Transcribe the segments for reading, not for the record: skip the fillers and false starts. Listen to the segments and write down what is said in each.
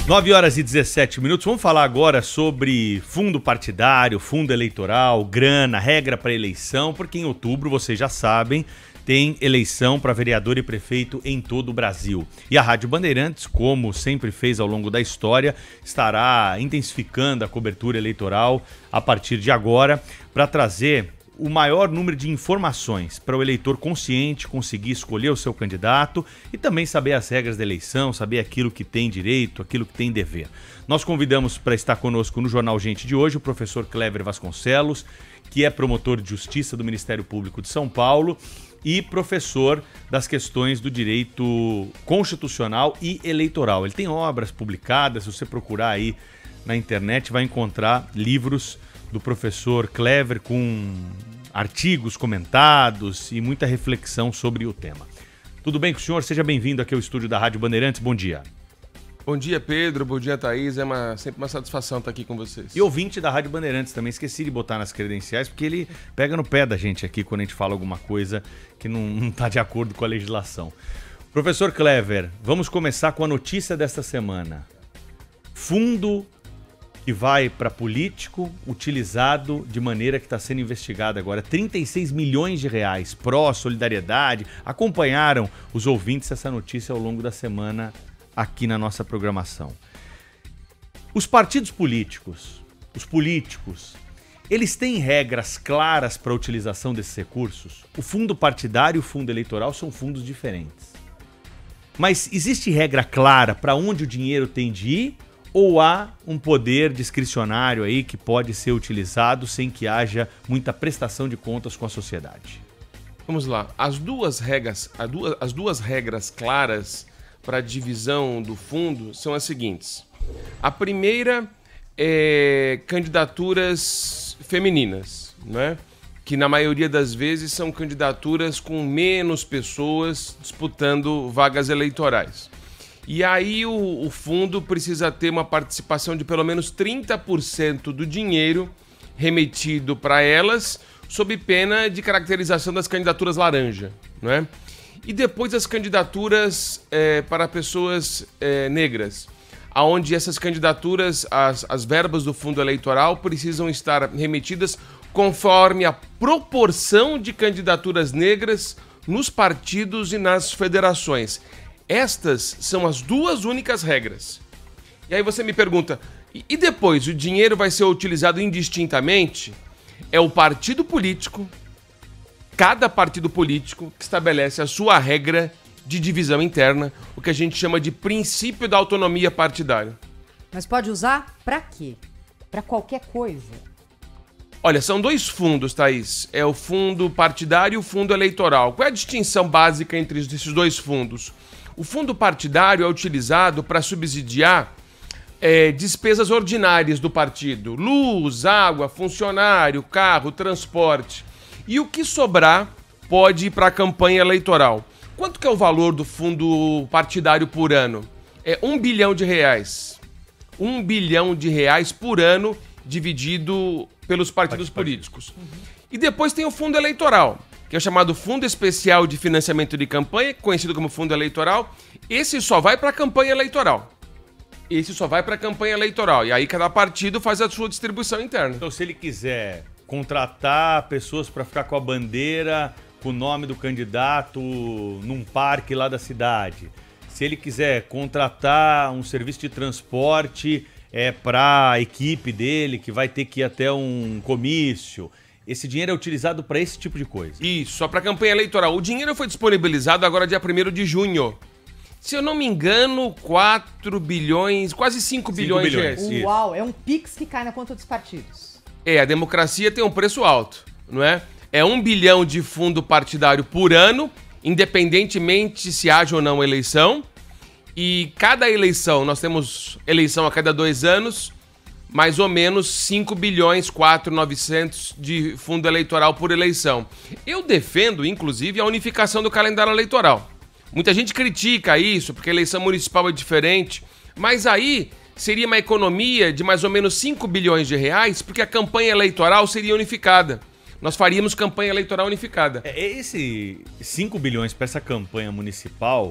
9h17. Vamos falar agora sobre fundo partidário, fundo eleitoral, grana, regra para eleição, porque em outubro, vocês já sabem, tem eleição para vereador e prefeito em todo o Brasil. E a Rádio Bandeirantes, como sempre fez ao longo da história, estará intensificando a cobertura eleitoral a partir de agora para trazer o maior número de informações para o eleitor consciente conseguir escolher o seu candidato e também saber as regras da eleição, saber aquilo que tem direito, aquilo que tem dever. Nós convidamos para estar conosco no Jornal Gente de hoje o professor Cléver Vasconcelos, que é promotor de justiça do Ministério Público de São Paulo e professor das questões do direito constitucional e eleitoral. Ele tem obras publicadas, se você procurar aí na internet vai encontrar livros do professor Cléver com artigos comentados e muita reflexão sobre o tema. Tudo bem com o senhor? Seja bem-vindo aqui ao estúdio da Rádio Bandeirantes. Bom dia. Bom dia, Pedro. Bom dia, Thaís. É sempre uma satisfação estar aqui com vocês. E ouvinte da Rádio Bandeirantes também. Esqueci de botar nas credenciais, porque ele pega no pé da gente aqui quando a gente fala alguma coisa que não está de acordo com a legislação. Professor Cléver, vamos começar com a notícia desta semana. Fundo que vai para político utilizado de maneira que está sendo investigada agora. 36 milhões de reais, pró-solidariedade. Acompanharam os ouvintes essa notícia ao longo da semana aqui na nossa programação. Os partidos políticos, os políticos, eles têm regras claras para a utilização desses recursos? O fundo partidário e o fundo eleitoral são fundos diferentes. Mas existe regra clara para onde o dinheiro tem de ir? Ou há um poder discricionário aí que pode ser utilizado sem que haja muita prestação de contas com a sociedade? Vamos lá. As duas regras claras para a divisão do fundo são as seguintes. A primeira é candidaturas femininas, né? Que na maioria das vezes são candidaturas com menos pessoas disputando vagas eleitorais. E aí o fundo precisa ter uma participação de pelo menos 30% do dinheiro remetido para elas, sob pena de caracterização das candidaturas laranja, não é? E depois as candidaturas para pessoas negras, onde essas candidaturas, as verbas do fundo eleitoral precisam estar remetidas conforme a proporção de candidaturas negras nos partidos e nas federações. Estas são as duas únicas regras. E aí você me pergunta, e depois o dinheiro vai ser utilizado indistintamente? É o partido político, cada partido político, que estabelece a sua regra de divisão interna, o que a gente chama de princípio da autonomia partidária. Mas pode usar pra quê? Pra qualquer coisa? Olha, são dois fundos, Thaís. É o fundo partidário e o fundo eleitoral. Qual é a distinção básica entre esses dois fundos? O fundo partidário é utilizado para subsidiar despesas ordinárias do partido. Luz, água, funcionário, carro, transporte. E o que sobrar pode ir para a campanha eleitoral. Quanto que é o valor do fundo partidário por ano? É R$1 bilhão. R$1 bilhão por ano dividido pelos partidos políticos. E depois tem o fundo eleitoral, que é chamado Fundo Especial de Financiamento de Campanha, conhecido como Fundo Eleitoral. Esse só vai para a campanha eleitoral. E aí cada partido faz a sua distribuição interna. Então, se ele quiser contratar pessoas para ficar com a bandeira, com o nome do candidato num parque lá da cidade, se ele quiser contratar um serviço de transporte para a equipe dele, que vai ter que ir até um comício, esse dinheiro é utilizado para esse tipo de coisa? Isso, só para a campanha eleitoral. O dinheiro foi disponibilizado agora dia 1º de junho. Se eu não me engano, 4 bilhões, quase 5 bilhões de reais. Uau, é um pix que cai na conta dos partidos. A democracia tem um preço alto, não é? É 1 bilhão de fundo partidário por ano, independentemente se haja ou não eleição. E cada eleição, nós temos eleição a cada 2 anos, mais ou menos 5 bilhões, 4.900 de fundo eleitoral por eleição. Eu defendo, inclusive, a unificação do calendário eleitoral. Muita gente critica isso, porque a eleição municipal é diferente, mas aí seria uma economia de mais ou menos 5 bilhões de reais, porque a campanha eleitoral seria unificada. Nós faríamos campanha eleitoral unificada. Esse 5 bilhões para essa campanha municipal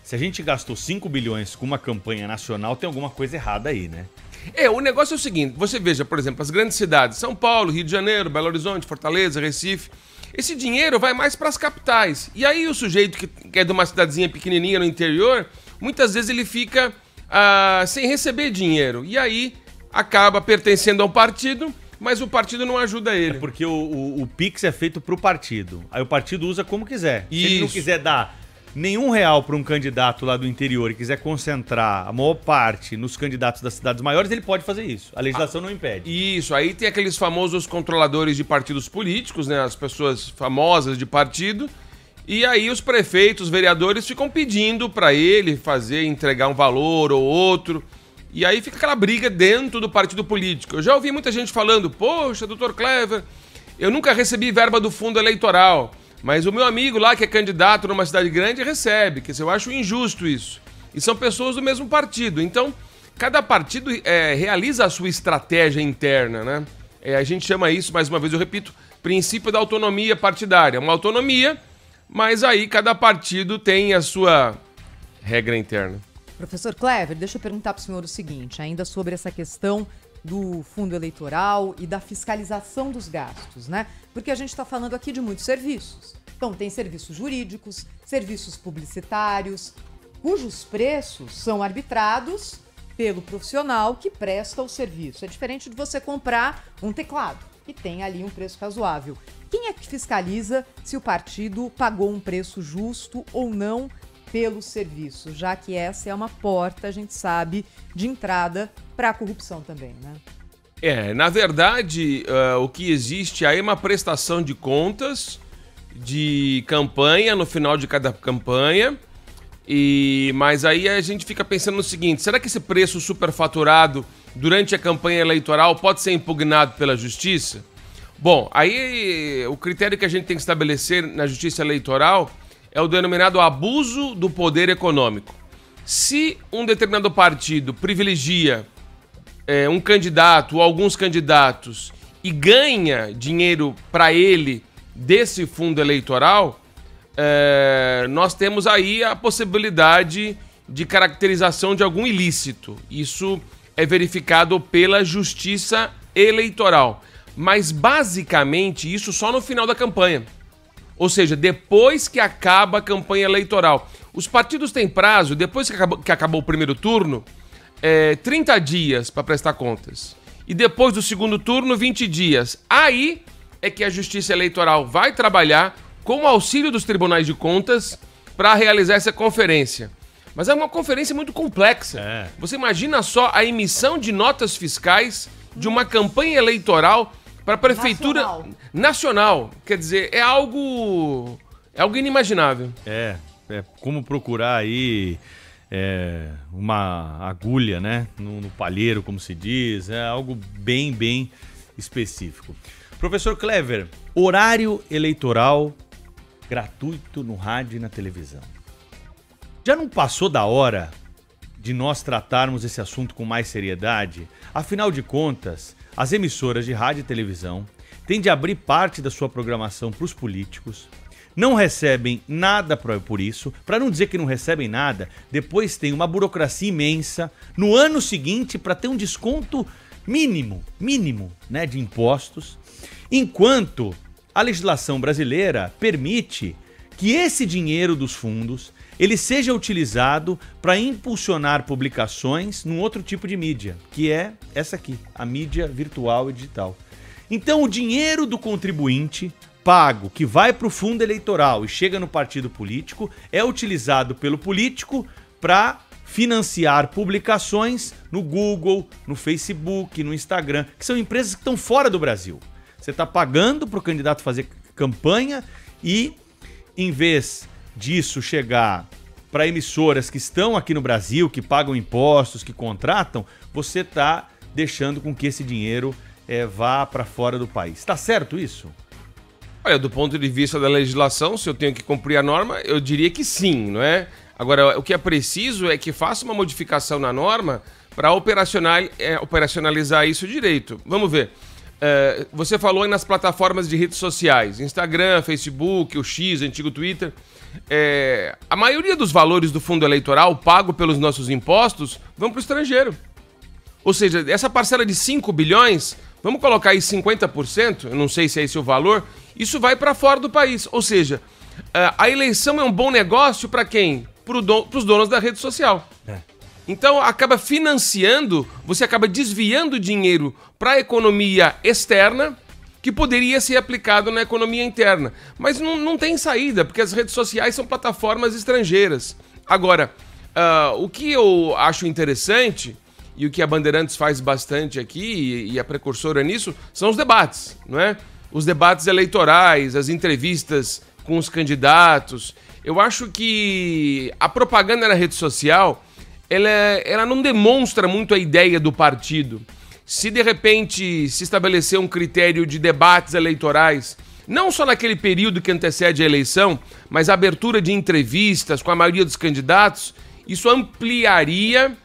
se a gente gastou 5 bilhões com uma campanha nacional, tem alguma coisa errada aí, né? O negócio é o seguinte, você veja, por exemplo, as grandes cidades, São Paulo, Rio de Janeiro, Belo Horizonte, Fortaleza, Recife, esse dinheiro vai mais para as capitais. E aí o sujeito que é de uma cidadezinha pequenininha no interior, muitas vezes ele fica sem receber dinheiro. E aí acaba pertencendo ao partido, mas o partido não ajuda ele. É porque o Pix é feito pro partido. Aí o partido usa como quiser. Se ele não quiser dar nenhum real para um candidato lá do interior e quiser concentrar a maior parte nos candidatos das cidades maiores, ele pode fazer isso. A legislação não impede. Isso, aí tem aqueles famosos controladores de partidos políticos, né? As pessoas famosas de partido. E aí os prefeitos, os vereadores ficam pedindo para ele entregar um valor ou outro. E aí fica aquela briga dentro do partido político. Eu já ouvi muita gente falando, poxa, doutor Clever, eu nunca recebi verba do fundo eleitoral. Mas o meu amigo lá, que é candidato numa cidade grande, recebe. Que eu acho injusto isso. E são pessoas do mesmo partido. Então, cada partido realiza a sua estratégia interna, né? A gente chama isso, mais uma vez eu repito, princípio da autonomia partidária. Uma autonomia, mas aí cada partido tem a sua regra interna. Professor Clever, deixa eu perguntar para o senhor o seguinte, ainda sobre essa questão do fundo eleitoral e da fiscalização dos gastos, né? Porque a gente está falando aqui de muitos serviços. Então, tem serviços jurídicos, serviços publicitários, cujos preços são arbitrados pelo profissional que presta o serviço. É diferente de você comprar um teclado, que tem ali um preço razoável. Quem é que fiscaliza se o partido pagou um preço justo ou não pelo serviço, já que essa é uma porta, a gente sabe, de entrada para a corrupção também, né? Na verdade, o que existe aí é uma prestação de contas de campanha no final de cada campanha, mas aí a gente fica pensando no seguinte, será que esse preço superfaturado durante a campanha eleitoral pode ser impugnado pela justiça? Bom, aí o critério que a gente tem que estabelecer na justiça eleitoral é o denominado abuso do poder econômico. Se um determinado partido privilegia um candidato ou alguns candidatos e ganha dinheiro para ele desse fundo eleitoral, nós temos aí a possibilidade de caracterização de algum ilícito. Isso é verificado pela Justiça Eleitoral. Mas, basicamente, isso só no final da campanha. Ou seja, depois que acaba a campanha eleitoral. Os partidos têm prazo, depois que acabou o primeiro turno, 30 dias para prestar contas. E depois do segundo turno, 20 dias. Aí é que a Justiça Eleitoral vai trabalhar com o auxílio dos tribunais de contas para realizar essa conferência. Mas é uma conferência muito complexa. Você imagina só a emissão de notas fiscais de uma campanha eleitoral para a prefeitura nacional. Quer dizer, é algo inimaginável. É como procurar aí uma agulha, né, no palheiro, como se diz. É algo bem específico. Professor Clever, horário eleitoral gratuito no rádio e na televisão. Já não passou da hora de nós tratarmos esse assunto com mais seriedade? Afinal de contas, as emissoras de rádio e televisão têm de abrir parte da sua programação para os políticos, não recebem nada por isso, para não dizer que não recebem nada, depois tem uma burocracia imensa no ano seguinte para ter um desconto mínimo, né, de impostos, enquanto a legislação brasileira permite que esse dinheiro dos fundos ele seja utilizado para impulsionar publicações num outro tipo de mídia, que é essa aqui, a mídia virtual e digital. Então o dinheiro do contribuinte pago, que vai para o fundo eleitoral e chega no partido político, é utilizado pelo político para financiar publicações no Google, no Facebook, no Instagram, que são empresas que estão fora do Brasil. Você está pagando para o candidato fazer campanha e, em vez disso chegar para emissoras que estão aqui no Brasil, que pagam impostos, que contratam, você está deixando com que esse dinheiro vá para fora do país. Está certo isso? Olha, do ponto de vista da legislação, se eu tenho que cumprir a norma, eu diria que sim, não é? Agora, o que é preciso é que faça uma modificação na norma para operacionalizar isso direito. Vamos ver. Você falou aí nas plataformas de redes sociais, Instagram, Facebook, o X, antigo Twitter. A maioria dos valores do fundo eleitoral pago pelos nossos impostos vão para o estrangeiro. Ou seja, essa parcela de 5 bilhões, vamos colocar aí 50%, eu não sei se é esse o valor, isso vai para fora do país. Ou seja, a eleição é um bom negócio para quem? Para os donos da rede social. Então, acaba financiando, você acaba desviando dinheiro para a economia externa, que poderia ser aplicado na economia interna. Mas não tem saída, porque as redes sociais são plataformas estrangeiras. Agora, o que eu acho interessante, e o que a Bandeirantes faz bastante aqui, e é precursora nisso, são os debates, não é? Os debates eleitorais, as entrevistas com os candidatos. Eu acho que a propaganda na rede social, ela não demonstra muito a ideia do partido. Se de repente se estabelecer um critério de debates eleitorais, não só naquele período que antecede a eleição, mas a abertura de entrevistas com a maioria dos candidatos, isso ampliaria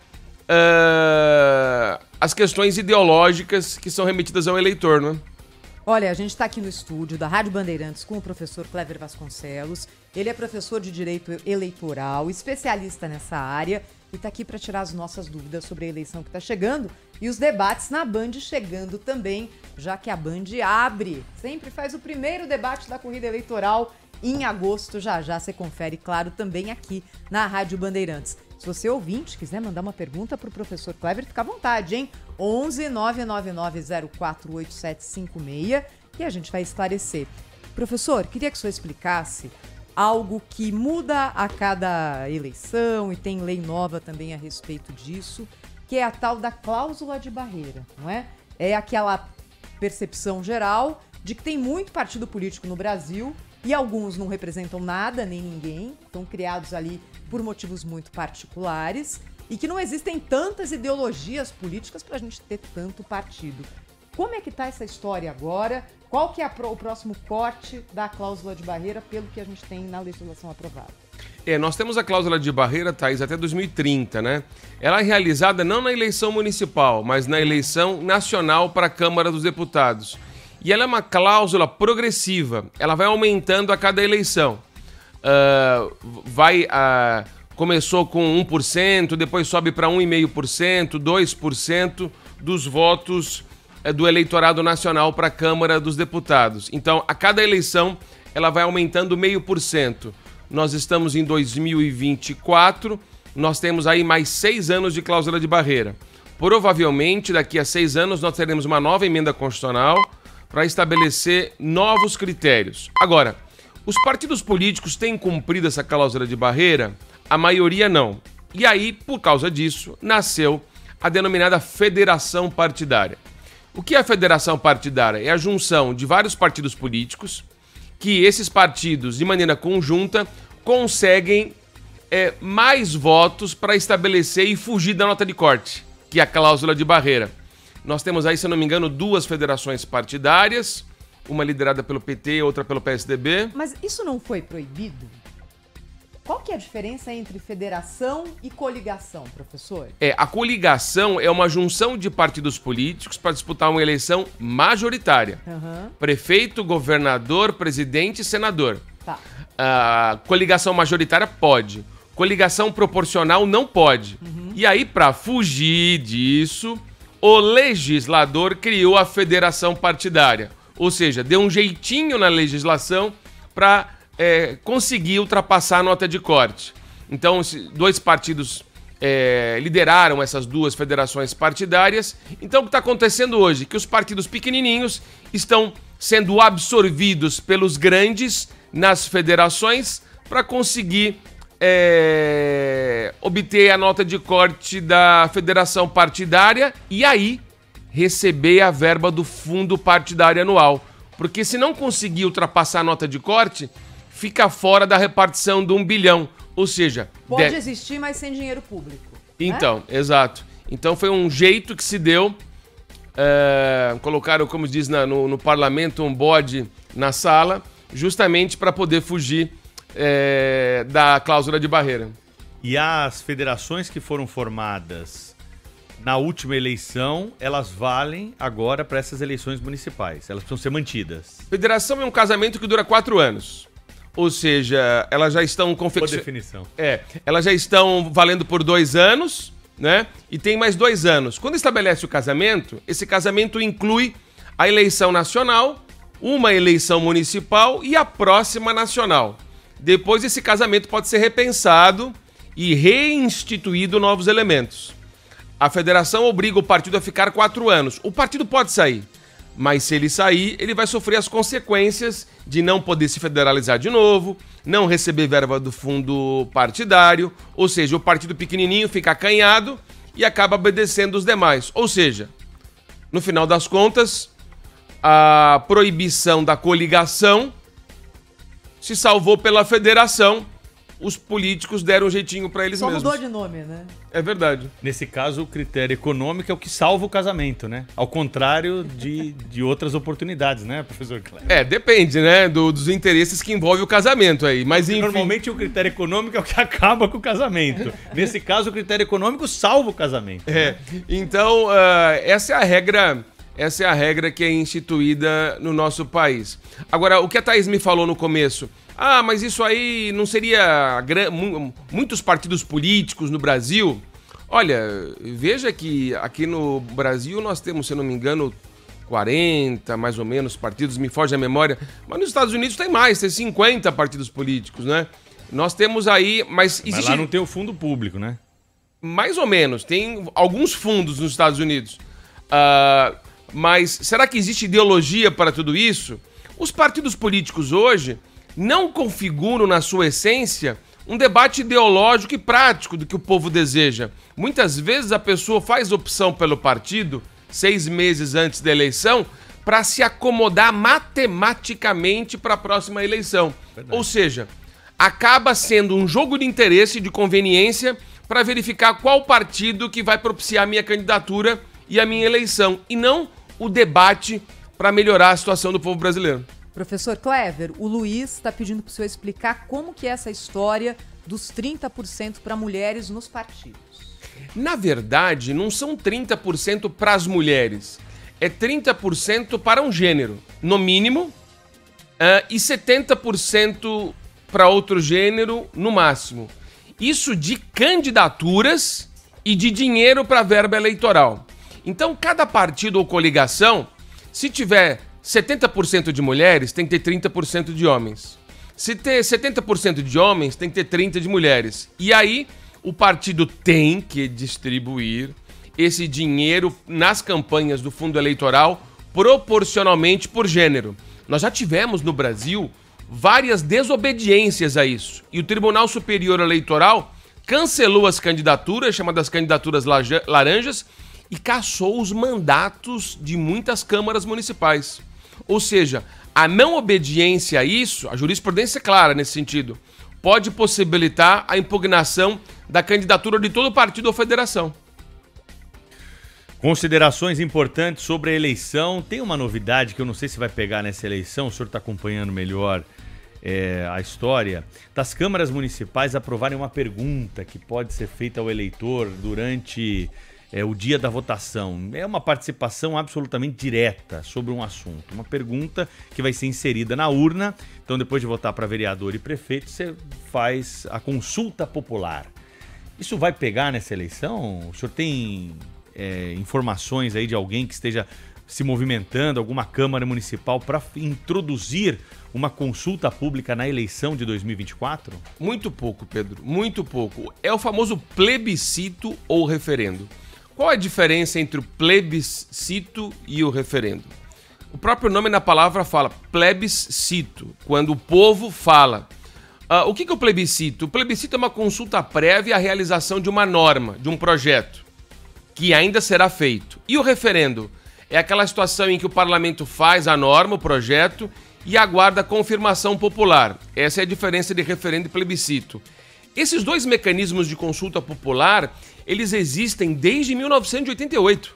as questões ideológicas que são remetidas ao eleitor, não é? Olha, a gente está aqui no estúdio da Rádio Bandeirantes com o professor Cléver Vasconcelos. Ele é professor de Direito Eleitoral, especialista nessa área, e está aqui para tirar as nossas dúvidas sobre a eleição que está chegando e os debates na Band chegando também, já que a Band sempre faz o primeiro debate da corrida eleitoral em agosto. Já você confere, claro, também aqui na Rádio Bandeirantes. Se você ouvinte quiser mandar uma pergunta para o professor Cléver, fica à vontade, hein? 11 999 048756 e a gente vai esclarecer. Professor, queria que o senhor explicasse algo que muda a cada eleição e tem lei nova também a respeito disso, que é a tal da cláusula de barreira, não é? É aquela percepção geral de que tem muito partido político no Brasil e alguns não representam nada, nem ninguém, estão criados ali por motivos muito particulares e que não existem tantas ideologias políticas para a gente ter tanto partido. Como é que está essa história agora? Qual que é o próximo corte da cláusula de barreira pelo que a gente tem na legislação aprovada? Nós temos a cláusula de barreira, Thaís, até 2030, né? Ela é realizada não na eleição municipal, mas na eleição nacional para a Câmara dos Deputados. E ela é uma cláusula progressiva, ela vai aumentando a cada eleição. Começou com 1%, depois sobe para 1,5%, 2% dos votos do eleitorado nacional para a Câmara dos Deputados. Então, a cada eleição, ela vai aumentando 0,5%. Nós estamos em 2024, nós temos aí mais 6 anos de cláusula de barreira. Provavelmente, daqui a 6 anos, nós teremos uma nova emenda constitucional para estabelecer novos critérios. Agora, os partidos políticos têm cumprido essa cláusula de barreira? A maioria não. E aí, por causa disso, nasceu a denominada federação partidária. O que é a federação partidária? É a junção de vários partidos políticos que esses partidos, de maneira conjunta, conseguem mais votos para estabelecer e fugir da nota de corte, que é a cláusula de barreira. Nós temos aí, se eu não me engano, 2 federações partidárias, uma liderada pelo PT, outra pelo PSDB. Mas isso não foi proibido? Qual que é a diferença entre federação e coligação, professor? A coligação é uma junção de partidos políticos para disputar uma eleição majoritária. Prefeito, governador, presidente e senador. Tá. A coligação majoritária pode. Coligação proporcional não pode. E aí, para fugir disso, o legislador criou a federação partidária. Ou seja, deu um jeitinho na legislação para conseguir ultrapassar a nota de corte. Então, 2 partidos lideraram essas 2 federações partidárias. Então, o que está acontecendo hoje? Que os partidos pequenininhos estão sendo absorvidos pelos grandes nas federações para conseguir obter a nota de corte da federação partidária e aí receber a verba do fundo partidário anual. Porque se não conseguir ultrapassar a nota de corte, fica fora da repartição de 1 bilhão. Ou seja... Pode existir, mas sem dinheiro público. Então, exato. Então foi um jeito que se deu. Colocaram, como diz no parlamento, um bode na sala, justamente para poder fugir da cláusula de barreira. E as federações que foram formadas na última eleição, elas valem agora para essas eleições municipais. Elas precisam ser mantidas. Federação é um casamento que dura 4 anos. Ou seja, elas já estão Boa definição. Elas já estão valendo por 2 anos, né? E tem mais 2 anos. Quando estabelece o casamento, esse casamento inclui a eleição nacional, uma eleição municipal e a próxima nacional. Depois esse casamento pode ser repensado e reinstituído novos elementos. A federação obriga o partido a ficar 4 anos. O partido pode sair, mas se ele sair, ele vai sofrer as consequências de não poder se federalizar de novo, não receber verba do fundo partidário, ou seja, o partido pequenininho fica acanhado e acaba obedecendo os demais. Ou seja, no final das contas, a proibição da coligação se salvou pela federação. Os políticos deram um jeitinho pra eles mesmos. Só mudou de nome, né? É verdade. Nesse caso, o critério econômico é o que salva o casamento, né? Ao contrário de outras oportunidades, né, professor Cleber? Depende, né, dos interesses que envolvem o casamento aí. Mas enfim... Normalmente o critério econômico é o que acaba com o casamento. Nesse caso, o critério econômico salva o casamento. Então, essa é a regra que é instituída no nosso país. Agora, o que a Thaís me falou no começo... Ah, mas isso aí não seria muitos partidos políticos no Brasil? Olha, veja que aqui no Brasil nós temos, se eu não me engano, 40, mais ou menos, partidos, me foge a memória. Mas nos Estados Unidos tem mais, tem 50 partidos políticos, né? Nós temos aí, mas existe... Mas lá não tem o fundo público, né? Mais ou menos, tem alguns fundos nos Estados Unidos. Mas será que existe ideologia para tudo isso? Os partidos políticos hoje... não configuram na sua essência um debate ideológico e prático do que o povo deseja. Muitas vezes a pessoa faz opção pelo partido 6 meses antes da eleição para se acomodar matematicamente para a próxima eleição. Verdade. Ou seja, acaba sendo um jogo de interesse e de conveniência para verificar qual partido que vai propiciar a minha candidatura e a minha eleição, e não o debate para melhorar a situação do povo brasileiro. Professor Clever, o Luiz está pedindo para o senhor explicar como que é essa história dos 30% para mulheres nos partidos. Na verdade, não são 30% para as mulheres. É 30% para um gênero, no mínimo, e 70% para outro gênero, no máximo. Isso de candidaturas e de dinheiro para verba eleitoral. Então, cada partido ou coligação, se tiver 70% de mulheres, tem que ter 30% de homens. Se ter 70% de homens, tem que ter 30% de mulheres. E aí, o partido tem que distribuir esse dinheiro nas campanhas do fundo eleitoral proporcionalmente por gênero. Nós já tivemos no Brasil várias desobediências a isso. E o Tribunal Superior Eleitoral cancelou as candidaturas, chamadas candidaturas laranjas, e cassou os mandatos de muitas câmaras municipais. Ou seja, a não obediência a isso, a jurisprudência é clara nesse sentido, pode possibilitar a impugnação da candidatura de todo partido ou federação. Considerações importantes sobre a eleição. Tem uma novidade que eu não sei se vai pegar nessa eleição, o senhor está acompanhando melhor a história, das câmaras municipais aprovarem uma pergunta que pode ser feita ao eleitor durante... o dia da votação. É uma participação absolutamente direta sobre um assunto. Uma pergunta que vai ser inserida na urna. Então, depois de votar para vereador e prefeito, você faz a consulta popular. Isso vai pegar nessa eleição? O senhor tem informações aí de alguém que esteja se movimentando, alguma Câmara Municipal, para introduzir uma consulta pública na eleição de 2024? Muito pouco, Pedro. Muito pouco. É o famoso plebiscito ou referendo. Qual a diferença entre o plebiscito e o referendo? O próprio nome na palavra fala plebiscito, quando o povo fala. O que é o plebiscito? O plebiscito é uma consulta prévia à realização de uma norma, de um projeto, que ainda será feito. E o referendo? É aquela situação em que o parlamento faz a norma, o projeto, e aguarda a confirmação popular. Essa é a diferença de referendo e plebiscito. Esses dois mecanismos de consulta popular, eles existem desde 1988.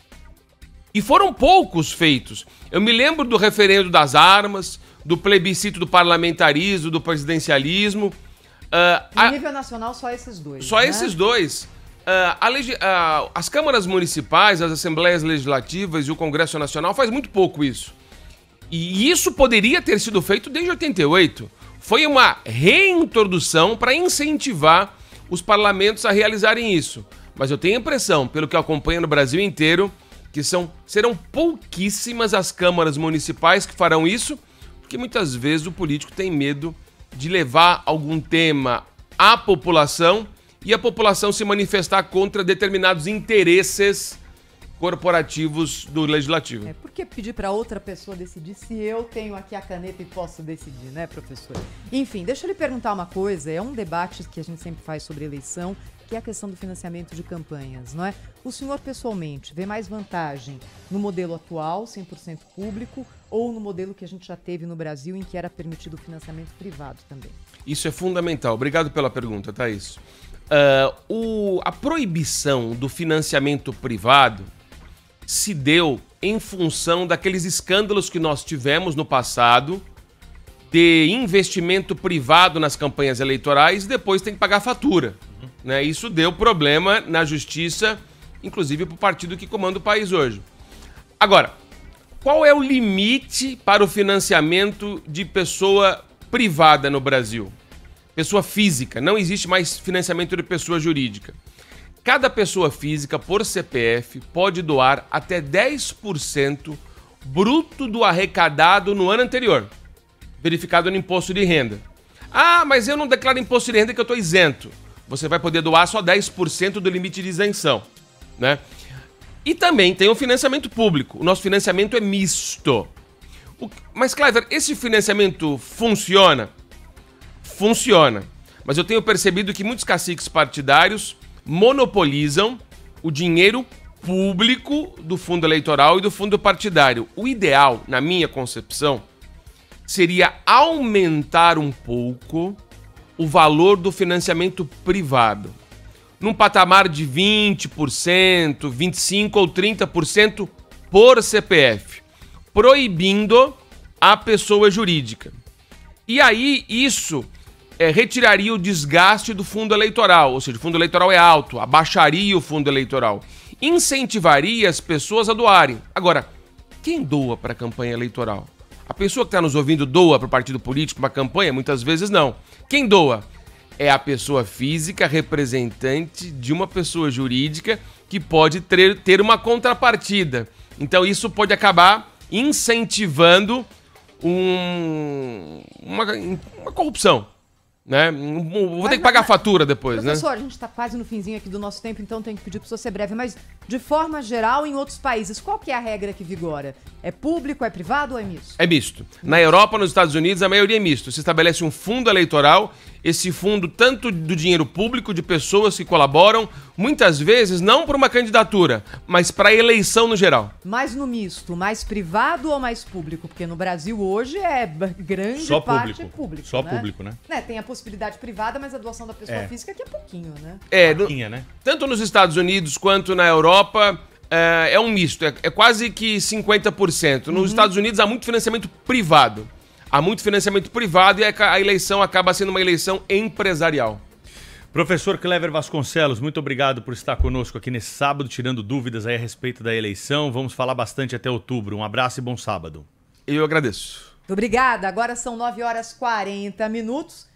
E foram poucos feitos. Eu me lembro do referendo das armas, do plebiscito do parlamentarismo, do presidencialismo. Em nível nacional, só esses dois. Só esses dois. As câmaras municipais, as assembleias legislativas e o Congresso Nacional faz muito pouco isso. E isso poderia ter sido feito desde 88. Foi uma reintrodução para incentivar os parlamentos a realizarem isso. Mas eu tenho a impressão, pelo que eu acompanho no Brasil inteiro, que serão pouquíssimas as câmaras municipais que farão isso, porque muitas vezes o político tem medo de levar algum tema à população e a população se manifestar contra determinados interesses corporativos do legislativo. Por que pedir para outra pessoa decidir se eu tenho aqui a caneta e posso decidir, né, professor? Enfim, deixa eu lhe perguntar uma coisa. É um debate que a gente sempre faz sobre eleição, que é a questão do financiamento de campanhas, não é? O senhor, pessoalmente, vê mais vantagem no modelo atual, 100% público, ou no modelo que a gente já teve no Brasil, em que era permitido o financiamento privado também? Isso é fundamental. Obrigado pela pergunta, Thaís. A proibição do financiamento privado se deu em função daqueles escândalos que nós tivemos no passado de investimento privado nas campanhas eleitorais e depois tem que pagar fatura. Né? Isso deu problema na justiça, inclusive para o partido que comanda o país hoje. Agora, qual é o limite para o financiamento de pessoa privada no Brasil? Pessoa física. Não existe mais financiamento de pessoa jurídica. Cada pessoa física, por CPF, pode doar até 10% bruto do arrecadado no ano anterior, verificado no imposto de renda. Ah, mas eu não declaro imposto de renda que eu estou isento. Você vai poder doar só 10% do limite de isenção, né? E também tem o financiamento público. O nosso financiamento é misto. Mas, Clever, esse financiamento funciona? Funciona. Mas eu tenho percebido que muitos caciques partidários monopolizam o dinheiro público do fundo eleitoral e do fundo partidário. O ideal, na minha concepção, seria aumentar um pouco o valor do financiamento privado, num patamar de 20%, 25% ou 30% por CPF, proibindo a pessoa jurídica. E aí isso retiraria o desgaste do fundo eleitoral, ou seja, o fundo eleitoral é alto, abaixaria o fundo eleitoral, incentivaria as pessoas a doarem. Agora, quem doa para a campanha eleitoral? A pessoa que está nos ouvindo doa para o partido político, para a campanha? Muitas vezes não. Quem doa? É a pessoa física representante de uma pessoa jurídica que pode ter uma contrapartida. Então isso pode acabar incentivando uma corrupção. Né? Vou ter que pagar a fatura depois, professor, né? A gente está quase no finzinho aqui do nosso tempo, então tenho que pedir para o senhor ser breve. Mas, de forma geral, em outros países, qual que é a regra que vigora? É público, é privado ou é misto? É misto. Na Europa, nos Estados Unidos, a maioria é misto. Se estabelece um fundo eleitoral, esse fundo, tanto do dinheiro público, de pessoas que colaboram, muitas vezes não para uma candidatura, mas para a eleição no geral. Mais no misto, mais privado ou mais público? Porque no Brasil hoje é grande Só parte público. público. Só né? público, né? Tem a possibilidade privada, mas a doação da pessoa física aqui é pouquinho, né? Né? Tanto nos Estados Unidos quanto na Europa é um misto, é quase que 50%. Nos Estados Unidos há muito financiamento privado. Há muito financiamento privado e a eleição acaba sendo uma eleição empresarial. Professor Clever Vasconcelos, muito obrigado por estar conosco aqui nesse sábado, tirando dúvidas aí a respeito da eleição. Vamos falar bastante até outubro. Um abraço e bom sábado. Eu agradeço. Muito obrigada. Agora são 9h40.